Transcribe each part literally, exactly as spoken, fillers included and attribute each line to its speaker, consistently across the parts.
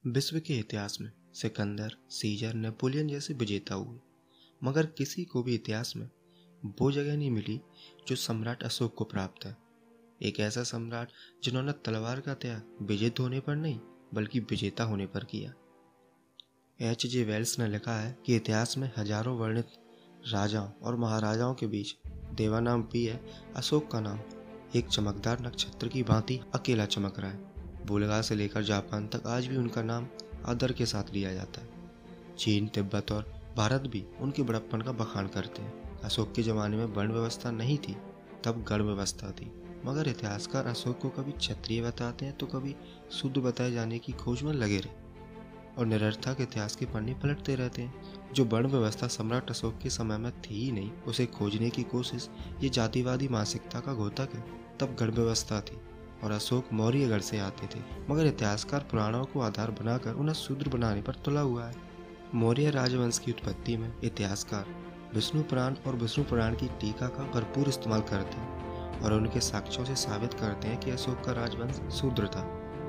Speaker 1: विश्व के इतिहास में सिकंदर, सीजर, नेपोलियन जैसे विजेता हुए, मगर किसी को भी इतिहास में वो जगह नहीं मिली जो सम्राट अशोक को प्राप्त है। एक ऐसा सम्राट जिन्होंने तलवार का त्याग विजित होने पर नहीं बल्कि विजेता होने पर किया। एच जे वेल्स ने लिखा है कि इतिहास में हजारों वर्णित राजाओं और महाराजाओं के बीच देवानाम पी है, अशोक का नाम एक चमकदार नक्षत्र की भांति अकेला चमक रहा है। बुल्गार से लेकर जापान तक आज भी उनका नाम आदर के साथ लिया जाता है। चीन, तिब्बत और भारत भी उनके बड़प्पन का बखान करते हैं। अशोक के ज़माने में वर्ण व्यवस्था नहीं थी, तब गण व्यवस्था थी, मगर इतिहासकार अशोक को कभी क्षत्रिय बताते हैं तो कभी शुद्ध बताए जाने की खोज में लगे रहे और निरर्थक इतिहास के पन्ने पलटते रहते हैं। जो वर्ण व्यवस्था सम्राट अशोक के समय में थी ही नहीं, उसे खोजने की कोशिश ये जातिवादी मानसिकता का घोतक है। तब गण व्यवस्था थी और अशोक मौर्य गढ़ से आते थे, मगर इतिहासकार पुराणों को आधार बनाकर उन्हें शूद्र बनाने पर तुला हुआ है। मौर्य राजवंश की उत्पत्ति में इतिहासकार विष्णु पुराण और विष्णु पुराण की टीका का भरपूर इस्तेमाल करते हैं और उनके साक्ष्यों से साबित करते हैं कि अशोक का राजवंश शूद्र था।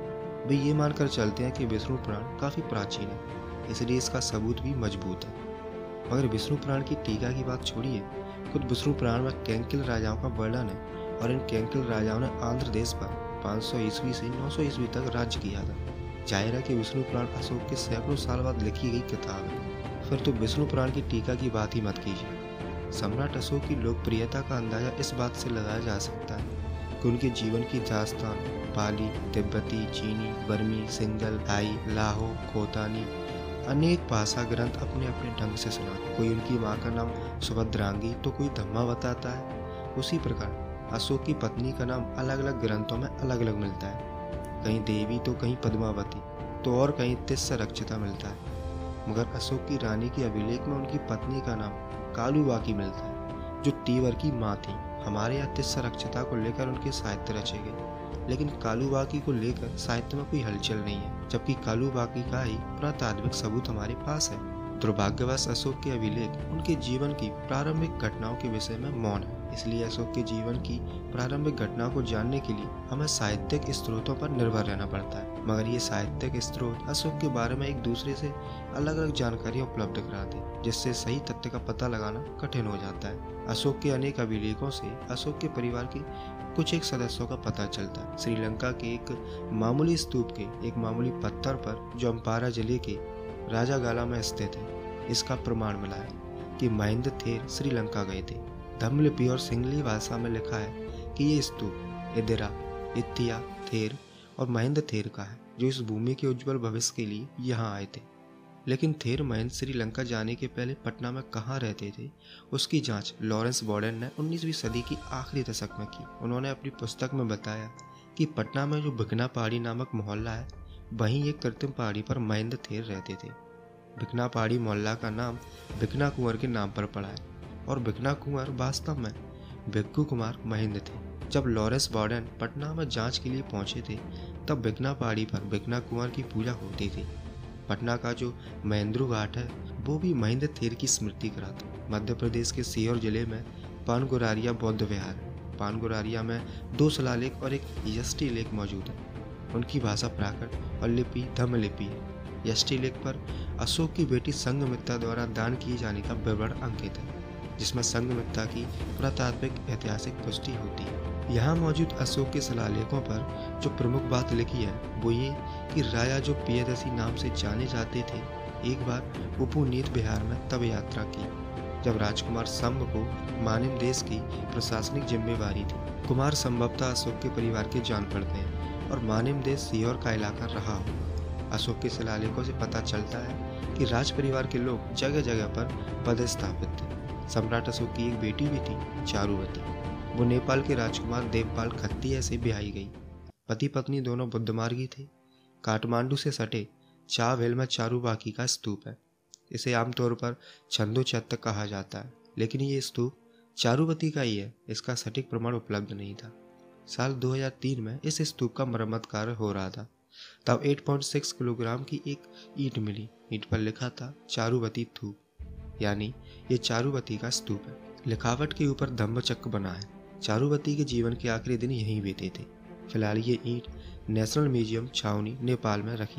Speaker 1: वे ये मानकर चलते हैं कि विष्णु पुराण काफी प्राचीन है, इसलिए इसका सबूत भी मजबूत है। मगर विष्णु पुराण की टीका की बात छोड़िए, खुद विष्णु पुराण में कैंकिल राजाओं का वर्णन है और इन कैंकिल राजाओं ने आंध्र देश पर पाँच सौ ईस्वी से नौ सौ ईस्वी तक राज्य किया था। जाहिर है कि विष्णु पुराण अशोक के सैकड़ों साल बाद लिखी गई किताब है, फिर तो विष्णु पुराण की टीका की बात ही मत कीजिए। सम्राट अशोक की लोकप्रियता का अंदाजा इस बात से लगाया जा सकता है कि उनके जीवन की दास्तान पाली, तिब्बती, चीनी, बर्मी, सिंगल, थाई, लाहो, खोतानी अनेक भाषा ग्रंथ अपने अपने ढंग से सुनाते। कोई उनकी माँ का नाम सुभद्रांगी तो कोई धम्मा बताता है। उसी प्रकार अशोक की पत्नी का नाम अलग अलग ग्रंथों में अलग अलग मिलता है, कहीं देवी तो कहीं पद्मावती तो और कहीं तिस्स रक्षिता मिलता है। मगर अशोक की रानी के अभिलेख में उनकी पत्नी का नाम कालुबाकी मिलता है, जो तीवर की माँ थी। हमारे यहाँ तिस्स रक्षिता को लेकर उनके साहित्य रचे गए, लेकिन कालुबाकी को लेकर साहित्य में कोई हलचल नहीं है, जबकि कालुबाकी का ही पुरातात्विक सबूत हमारे पास है। दुर्भाग्यवश अशोक के अभिलेख उनके जीवन की प्रारंभिक घटनाओं के विषय में मौन है, इसलिए अशोक के जीवन की प्रारंभिक घटनाओं को जानने के लिए हमें साहित्यिक स्रोतों पर निर्भर रहना पड़ता है। मगर ये साहित्यिक स्रोत अशोक के बारे में एक दूसरे से अलग अलग जानकारियां उपलब्ध कराते हैं, जिससे सही तथ्य का पता लगाना कठिन हो जाता है। अशोक के अनेक अभिलेखों से अशोक के परिवार के कुछ एक सदस्यों का पता चलता है। श्रीलंका के एक मामूली स्तूप के एक मामूली पत्थर पर, जो अम्पारा जिले के राजागाला में स्थित है, इसका प्रमाण मिला है कि महेंद्र थेर श्रीलंका गए थे। धम्मलिपि और सिंगली भाषा में लिखा है कि ये स्तूप इदिरा, इत्तिया थेर और महेंद्र थेर का है, जो इस भूमि के उज्जवल भविष्य के लिए यहाँ आए थे। लेकिन थेर महेंद्र श्रीलंका जाने के पहले पटना में कहाँ रहते थे, उसकी जांच लॉरेंस बॉडेन ने उन्नीसवीं सदी की आखिरी दशक में की। उन्होंने अपनी पुस्तक में बताया कि पटना में जो भिकना पहाड़ी नामक मोहल्ला है, वहीं एक कृत्रिम पहाड़ी पर महेंद्र थेर रहते थे। भिकना पहाड़ी मोहल्ला का नाम भिकना कुंवर के नाम पर पड़ा है और भिकना कुंवर वास्तव में भिक्खू कुमार महेंद्र थे। जब लॉरेंस बॉडेन पटना में जांच के लिए पहुंचे थे, तब भिकना पहाड़ी पर भिकना कुंवर की पूजा होती थी। पटना का जो महेंद्रू घाट है, वो भी महेंद्र थेर की स्मृति कराता। मध्य प्रदेश के सीहोर जिले में पानगुरारिया बौद्ध विहार है। पानगुरारिया में दो शिलालेख और एक यष्टि लेख मौजूद है। उनकी भाषा प्राकृत और लिपि धम्मलिपि है। यष्टि लेख पर अशोक की बेटी संघमित्रा द्वारा दान किए जाने का विवरण अंकित है, जिसमें संघमित्रा की पुरातात्विक ऐतिहासिक पुष्टि होती है। यहाँ मौजूद अशोक के शिलालेखों पर जो प्रमुख बात लिखी है वो ये कि राजा जो पियदसी नाम से जाने जाते थे, एक बार उपनीत बिहार में तब यात्रा की जब राजकुमार शंभ को मानिम देश की प्रशासनिक जिम्मेवारी थी। कुमार संभवतः अशोक के परिवार के जान पड़ते हैं और मानिम देश सीहोर का इलाका रहा होगा। अशोक के शिलालेखों से पता चलता है कि राज परिवार के लोग जगह जगह पर पदस्थापित थे। सम्राट अशोक की एक बेटी भी थी, चारुवती। वो नेपाल के राजकुमार देवपाल खत्तिय से ब्याही गई। पति पत्नी दोनों बुद्धमार्गी थे। काठमांडू से सटे चावहेल में चारुबाकी का स्तूप है। इसे आमतौर पर छंदो चत्त कहा जाता है, लेकिन ये स्तूप चारुवती का ही है, इसका सटीक प्रमाण उपलब्ध नहीं था। साल दो हज़ार तीन में इस स्तूप का मरम्मत कार्य हो रहा था, तब आठ पॉइंट छह किलोग्राम की एक ईंट मिली। ईंट पर लिखा था चारुवती थूप, यानी ये चारुवती का स्तूप है। लिखावट के ऊपर धम्मचक्र बना है। चारुवती के जीवन के आखिरी दिन यहीं बीते थे। फिलहाल ये ईंट नेशनल म्यूजियम छावनी नेपाल में रखी है।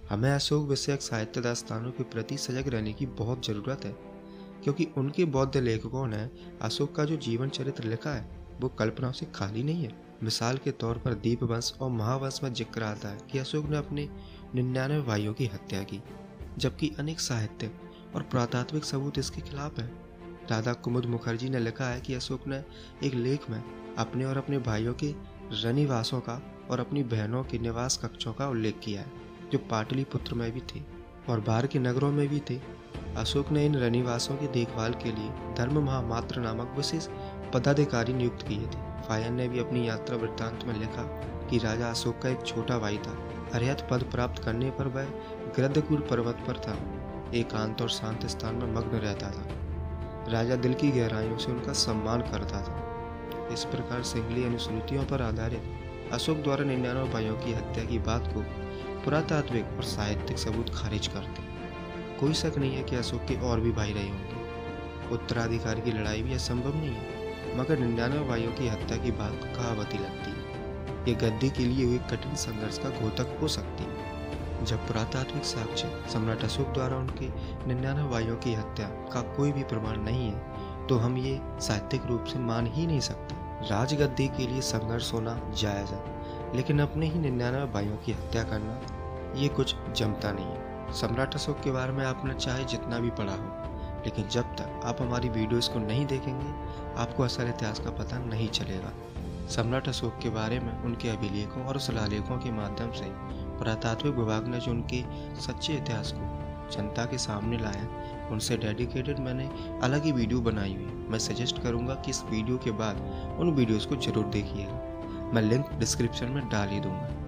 Speaker 1: हमें अशोक विषयक साहित्य दास्तानों के प्रति सजग रहने की बहुत ज़रूरत है, क्योंकि उनके बौद्ध लेखकों ने अशोक का जो जीवन चरित्र लिखा है वो कल्पनाओं से खाली नहीं है। मिसाल के तौर पर दीपवंश और महावंश में जिक्र आता है कि अशोक ने अपने निन्यानवे भाइयों की हत्या की, जबकि अनेक साहित्यिक और पुरातात्विक सबूत इसके खिलाफ हैं। राधा कुमुद मुखर्जी ने लिखा है कि अशोक ने एक लेख में अपने और अपने भाइयों के रनिवासों का और अपनी बहनों के निवास कक्षों का उल्लेख किया है, जो पाटलिपुत्र में भी थे और बाहर के नगरों में भी थे। अशोक ने इन रनिवासों की देखभाल के लिए धर्म महामात्र नामक विशेष पदाधिकारी नियुक्त किए थे। फायन ने भी अपनी यात्रा वृत्तांत में लिखा कि राजा अशोक का एक छोटा भाई था। अर्हत पद प्राप्त करने पर वह गृद्धकुल पर्वत पर था, एकांत और शांत स्थान में मग्न रहता था। राजा दिल की गहराइयों से उनका सम्मान करता था। इस प्रकार सिंगली अनुश्रुतियों पर आधारित अशोक द्वारा निन्यानवे भाइयों की हत्या की बात को पुरातात्विक और साहित्यिक सबूत खारिज करते। कोई शक नहीं है कि अशोक के और भी भाई रहे होंगे। उत्तराधिकार की लड़ाई भी असंभव नहीं है, मगर निन्यानवे भाइयों की हत्या की बात कहावती लगती है। ये गद्दी के लिए हुए कठिन संघर्ष का घोतक हो सकती है। जब पुरातात्विक साक्ष्य सम्राट अशोक द्वारा उनके निन्यानवे भाइयों की हत्या का कोई भी प्रमाण नहीं है, तो हम ये साहित्यिक रूप से मान ही नहीं सकते। राजगद्दी के लिए संघर्ष होना जायज है, लेकिन अपने ही निन्यानवे भाइयों की हत्या करना ये कुछ जमता नहीं है। सम्राट अशोक के बारे में आपने चाहे जितना भी पढ़ा हो, लेकिन जब तक आप हमारी वीडियोस को नहीं देखेंगे आपको असल इतिहास का पता नहीं चलेगा। सम्राट अशोक के बारे में उनके अभिलेखों और शिलालेखों के माध्यम से पुरातात्विक विभाग ने जो उनके सच्चे इतिहास को जनता के सामने लाया, उनसे डेडिकेटेड मैंने अलग ही वीडियो बनाई हुई। मैं सजेस्ट करूंगा कि इस वीडियो के बाद उन वीडियोस को जरूर देखिएगा। मैं लिंक डिस्क्रिप्शन में डाल ही दूंगा।